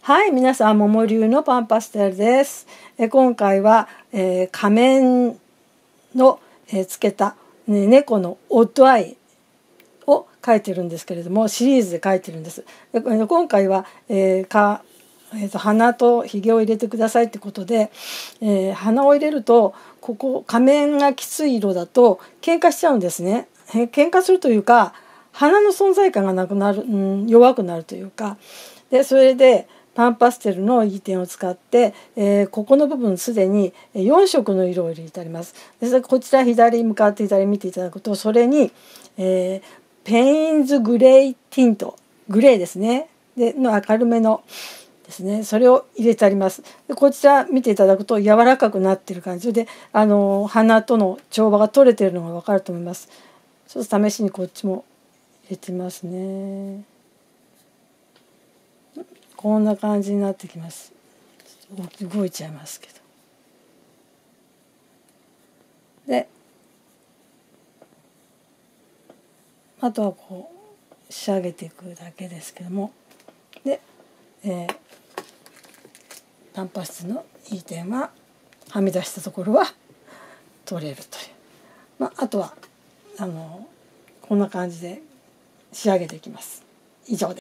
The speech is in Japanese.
はい、皆さん、桃流のパンパステルです。今回は、仮面の、つけた、猫のオッドアイを描いてるんですけれども、シリーズで描いてるんです。今回は、鼻とひげを入れてくださいってことで、鼻を入れるとここ仮面がきつい色だと喧嘩しちゃうんですね。喧嘩するというか鼻の存在感がなくなる、弱くなるというかで、それでパンパステルのいい点を使って、ここの部分すでに4色の色を入れてあります。でこちら左向かって左見ていただくと、それに、ペインズグレイティント、グレーですね、での明るめのですね、それを入れてあります。でこちら見ていただくと柔らかくなっている感じで、鼻との調和が取れているのが分かると思います。ちょっと試しにこっちも入れてみますね。こんな感じになってきます。動いちゃいますけど。であとはこう仕上げていくだけですけども、で、パンパスのいい点ははみ出したところは取れるという、あとはこんな感じで仕上げていきます。以上です。